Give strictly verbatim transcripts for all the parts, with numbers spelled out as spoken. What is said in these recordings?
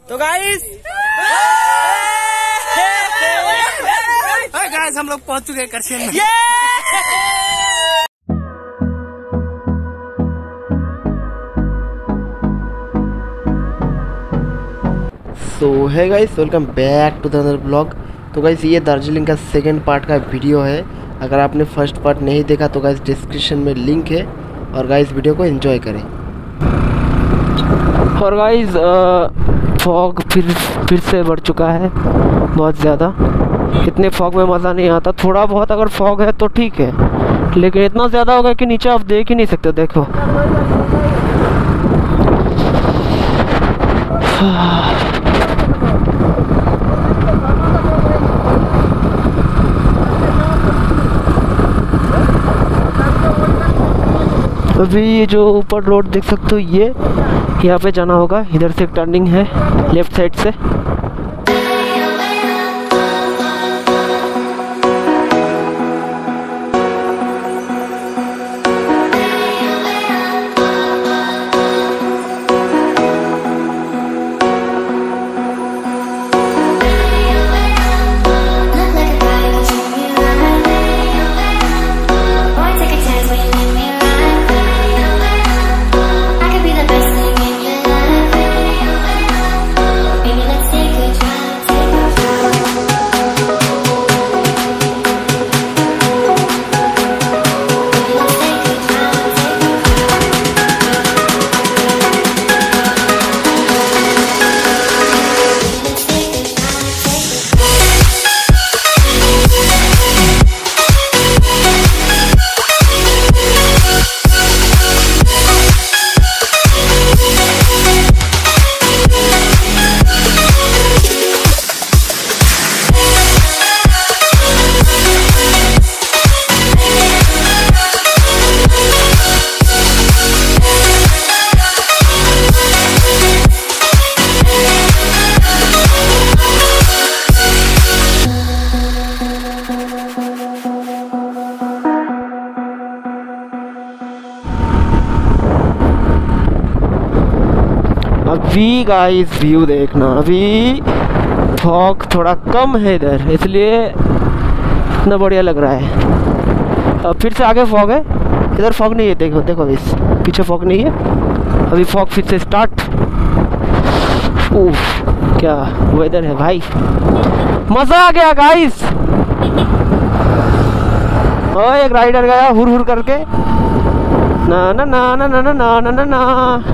तो guys guys हम लोग पहुंच चुके हैं करशन में। So hey guys, welcome back to the other blog. तो गाइस ये दार्जिलिंग का सेकंड पार्ट का वीडियो है। अगर आपने फर्स्ट पार्ट नहीं देखा तो गाइस डिस्क्रिप्शन में लिंक है, और गाइस वीडियो को एंजॉय करें। और गाइस फॉग फिर फिर से बढ़ चुका है बहुत ज़्यादा। इतने फॉग में मज़ा नहीं आता। थोड़ा बहुत अगर फॉग है तो ठीक है, लेकिन इतना ज़्यादा होगा कि नीचे आप देख ही नहीं सकते। देखो अभी ये जो ऊपर रोड देख सकते हो, ये यहाँ पे जाना होगा। इधर से एक टर्निंग है लेफ्ट साइड से। अभी गाइस व्यू देखना, अभी फॉग थोड़ा कम है इधर, इसलिए इतना बढ़िया लग रहा है। अब फिर से आगे फॉग है, इधर फॉग नहीं है। देखो देखो इस पीछे फॉग नहीं है। अभी फॉग फिर से स्टार्ट। उफ क्या वेदर है भाई, मजा आ गया गाइस। ओ एक राइडर गया हुर हुर करके, ना ना ना ना ना ना ना ना ना।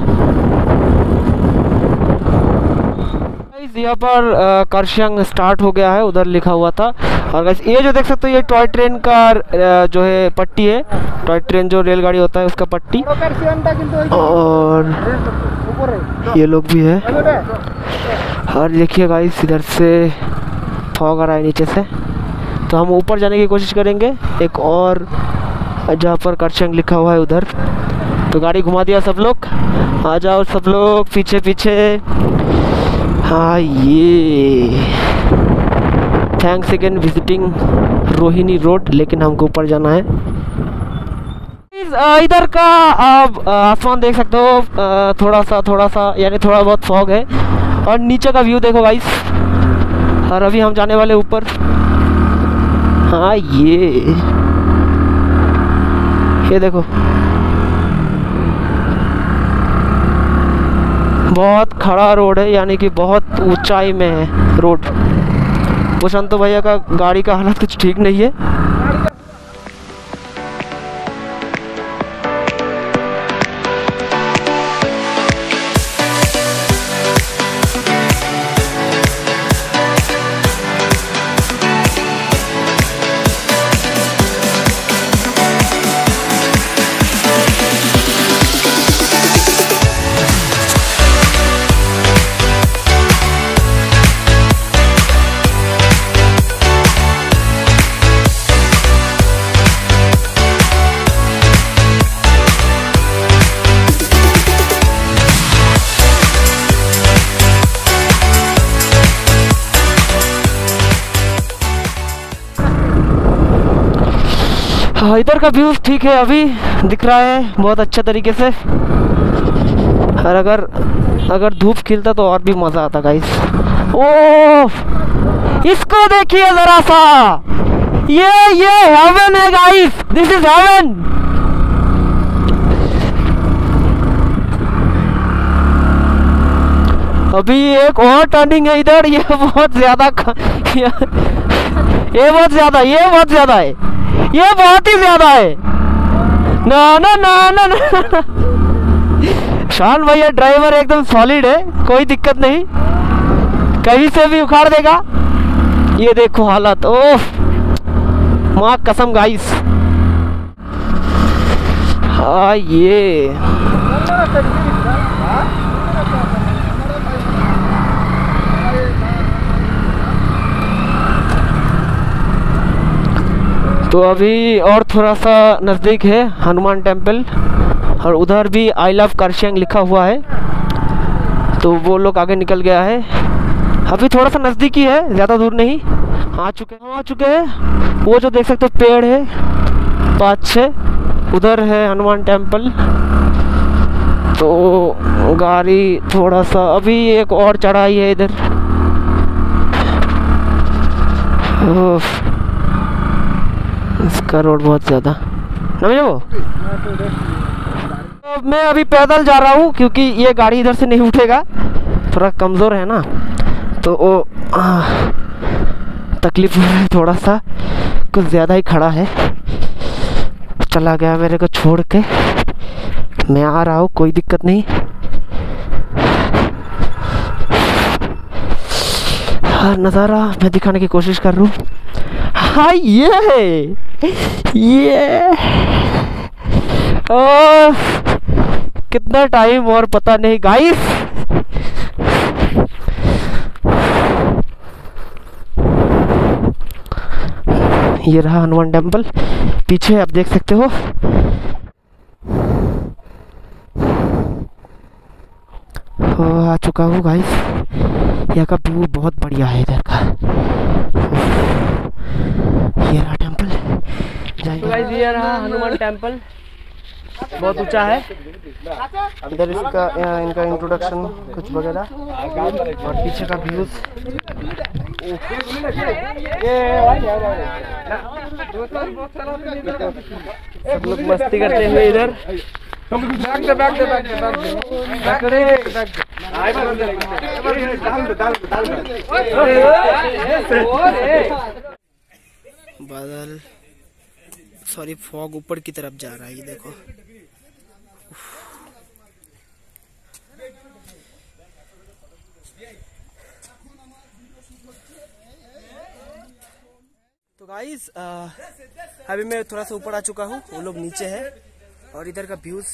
यहाँ पर करशंग स्टार्ट हो गया है, उधर लिखा हुआ था। और गाइस ये जो देख सकते हो, ये टॉय ट्रेन का जो है पट्टी है। टॉय ट्रेन जो रेलगाड़ी होता है उसका पट्टी। और ये लोग भी है। और देखिए गाइस इधर से फॉग आ रहा है नीचे से, तो हम ऊपर जाने की कोशिश करेंगे। एक और जहाँ पर करशंग लिखा हुआ है उधर। तो गाड़ी घुमा दिया सब लोग, आ जाओ सब लोग पीछे पीछे। हाँ ये thanks again visiting Rohini road, लेकिन हमको ऊपर जाना है। इधर का आप आसमान देख सकते हो, थोड़ा सा थोड़ा सा यानी थोड़ा बहुत फॉग है। और नीचे का व्यू देखो गाइस। और अभी हम जाने वाले ऊपर। हाँ ये ये देखो, बहुत खड़ा रोड है, यानी कि बहुत ऊंचाई में है रोड। प्रशांत भैया का गाड़ी का हालत कुछ ठीक नहीं है। हाँ, इधर का व्यू ठीक है, अभी दिख रहा है बहुत अच्छा तरीके से। और अगर अगर धूप खिलता तो और भी मजा आता गाइस। ओह इसको देखिए जरा सा, ये ये हेवन है गाइस, दिस इज हेवन। अभी एक और टर्निंग है इधर, ये बहुत ज्यादा ये, ये बहुत ज्यादा ये बहुत ज्यादा है, ये बहुत ही ज्यादा है। ना ना ना ना ना शान भैया ड्राइवर एकदम सॉलिड है, कोई दिक्कत नहीं, कहीं से भी उखाड़ देगा। ये देखो हालत, ओह माँ कसम गाइस। हाँ ये तो अभी और थोड़ा सा नज़दीक है हनुमान टेम्पल, और उधर भी आई लव करशियांग लिखा हुआ है, तो वो लोग आगे निकल गया है। अभी थोड़ा सा नज़दीक ही है, ज़्यादा दूर नहीं। आ चुके हैं आ चुके हैं वो जो देख सकते हो पेड़ है पाँच छः, उधर है हनुमान टेम्पल। तो गाड़ी थोड़ा सा, अभी एक और चढ़ाई है इधर। इसका रोड बहुत ज़्यादा नहीं वो। तो मैं अभी पैदल जा रहा हूँ क्योंकि ये गाड़ी इधर से नहीं उठेगा, थोड़ा कमज़ोर है ना, तो वो तकलीफ हो रहा है थोड़ा सा, कुछ ज़्यादा ही खड़ा है। चला गया मेरे को छोड़ के, मैं आ रहा हूँ, कोई दिक्कत नहीं। हाँ नज़ारा मैं दिखाने की कोशिश कर रहा हूँ। हाँ ये ये ओह कितना टाइम और पता नहीं गाइस। ये रहा हनुमान टेम्पल, पीछे आप देख सकते हो। ओ, आ चुका हूँ गाइस, यहाँ का व्यू बहुत बढ़िया है इधर का। ये रहा टेम्पल, तो गाइस ये रहा हनुमान टेम्पल, बहुत ऊंचा है। इधर इसका इनका इंट्रोडक्शन कुछ वगैरह, और पीछे का व्यूज। सब लोग मस्ती करते हुए इधर। बादल सॉरी फॉग ऊपर की तरफ जा रहा है, ये देखो। तो गाइस अभी मैं थोड़ा सा ऊपर आ चुका हूँ, वो लोग नीचे है, और इधर का व्यूज।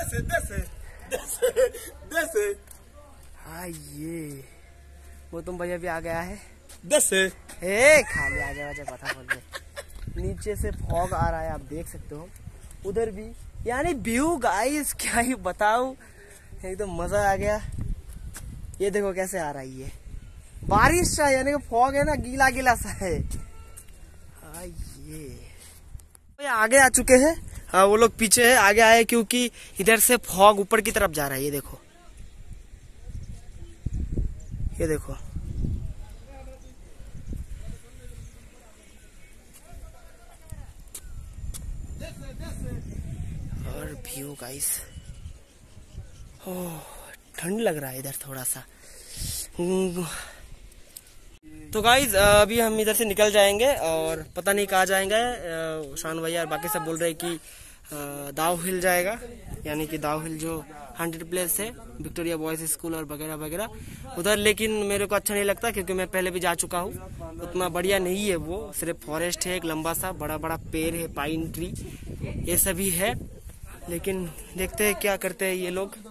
हाँ ये वो तुम भैया भी आ गया है। दस ए खाली आ गया, पता बोल के नीचे से फॉग आ रहा है, आप देख सकते हो। उधर भी यानी व्यू गाइस क्या ही बताऊं, एकदम मजा आ गया। ये देखो कैसे आ रहा है, ये बारिश सा, यानी कि फॉग है ना, गीला गीला सा है। हाँ ये आगे आ चुके हैं। हाँ वो लोग पीछे है, आगे आए क्योंकि इधर से फॉग ऊपर की तरफ जा रहा है। ये देखो ये देखो और व्यू गाइस। ओह ठंड लग रहा है इधर थोड़ा सा। तो गाइज अभी हम इधर से निकल जाएंगे, और पता नहीं कहाँ जाएंगे। शान भैया और बाकी सब बोल रहे हैं कि दाव हिल जाएगा, यानी कि दाव हिल जो हंड्रेड प्लेस है, विक्टोरिया बॉयज स्कूल और वगैरह वगैरह उधर। लेकिन मेरे को अच्छा नहीं लगता क्योंकि मैं पहले भी जा चुका हूँ, उतना बढ़िया नहीं है वो। सिर्फ फॉरेस्ट है, एक लंबा सा बड़ा बड़ा पेड़ है, पाइन ट्री, ये सभी है। लेकिन देखते हैं क्या करते हैं ये लोग।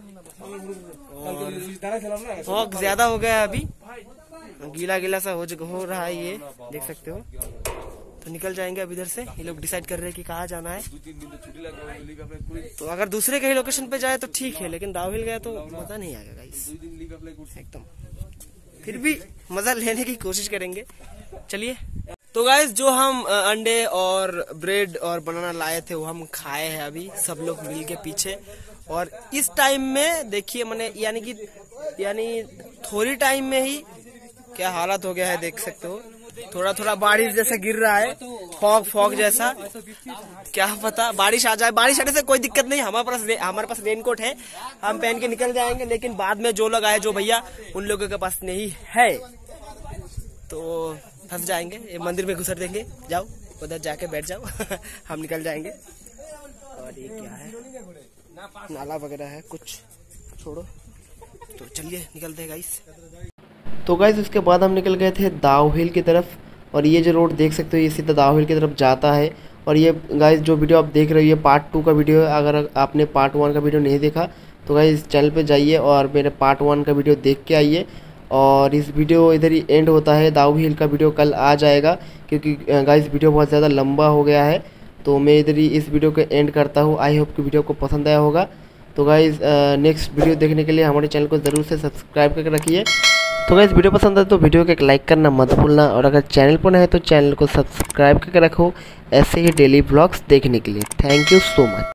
फॉग ज्यादा हो गया अभी, गीला गीला सा हो, हो रहा है, ये देख सकते हो। तो निकल जाएंगे अब इधर से। ये लोग डिसाइड कर रहे हैं कि कहाँ जाना है। तो अगर दूसरे कहीं लोकेशन पे जाए तो ठीक है, लेकिन दाव हिल गया तो मजा नहीं आएगा गाइस एकदम। फिर भी मजा लेने की कोशिश करेंगे, चलिए। तो गाइस जो हम अंडे और ब्रेड और बनाना लाए थे वो हम खाए हैं अभी सब लोग मिल के पीछे, और इस टाइम में देखिए मैंने यानी कि यानी थोड़ी टाइम में ही क्या हालत हो गया है, देख सकते हो। थोड़ा थोड़ा बारिश जैसा गिर रहा है, फॉग फॉग जैसा। क्या पता बारिश आ जाए। बारिश आने से कोई दिक्कत नहीं, हमारे पास हमारे पास रेनकोट है, हम पहन के निकल जाएंगे। लेकिन बाद में जो लोग आए, जो भैया, उन लोगों के पास नहीं है तो फंस जाएंगे। ये मंदिर में घुसर देंगे, जाओ उधर जाके बैठ जाओ हम निकल जाएंगे। और ये क्या है, नाला वगैरह है कुछ, छोड़ो। तो चलिए निकलते हैं गाइस। तो गाइस उसके बाद हम निकल गए थे दाव हिल की तरफ। और ये जो रोड देख सकते हो ये सीधा दाव हिल की तरफ जाता है। और ये गाइस जो वीडियो आप देख रहे हो ये पार्ट टू का वीडियो है। अगर आपने पार्ट वन का वीडियो नहीं देखा तो गाइस चैनल पे जाइए और मेरे पार्ट वन का वीडियो देख के आइए। और इस वीडियो इधर ही एंड होता है। दाव हिल का वीडियो कल आ जाएगा क्योंकि गाइस वीडियो बहुत ज़्यादा लंबा हो गया है, तो मैं इधर ही इस वीडियो को एंड करता हूँ। आई होप कि वीडियो को पसंद आया होगा। तो गाइस नेक्स्ट वीडियो देखने के लिए हमारे चैनल को ज़रूर से सब्सक्राइब करके रखिए। तो गाइस वीडियो पसंद आए तो वीडियो को एक लाइक करना मत भूलना। और अगर चैनल पर नए है तो चैनल को सब्सक्राइब करके रखो ऐसे ही डेली व्लॉग्स देखने के लिए। Thank you so much.